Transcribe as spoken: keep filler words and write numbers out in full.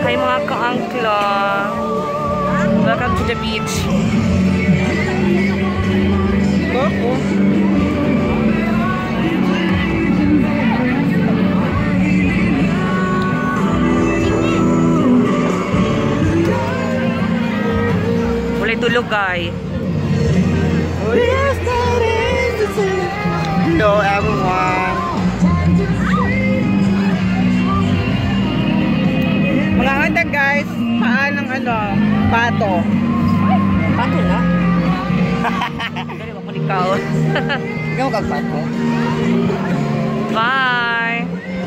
Hi mga ka-angkla. Welcome to the beach. Coco. Wala tulog ay. Hello everyone. Mga handa guys, paan ng ano, pato. Pato na? Dali ba kulikaw? Ikaw kag pato? Bye!